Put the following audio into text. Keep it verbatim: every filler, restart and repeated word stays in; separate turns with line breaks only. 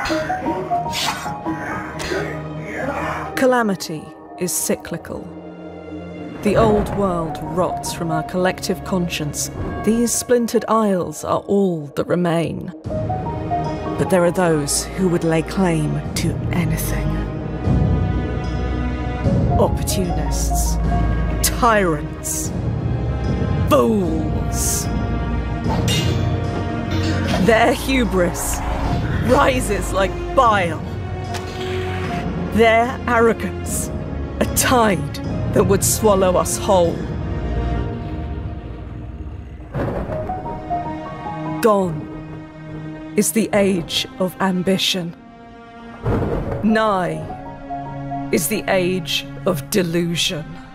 Calamity is cyclical. The old world rots from our collective conscience. These splintered isles are all that remain. But there are those who would lay claim to anything. Opportunists, tyrants, fools. Their hubris rises like bile. Their arrogance, a tide that would swallow us whole. Gone is the age of ambition. Nigh is the age of delusion.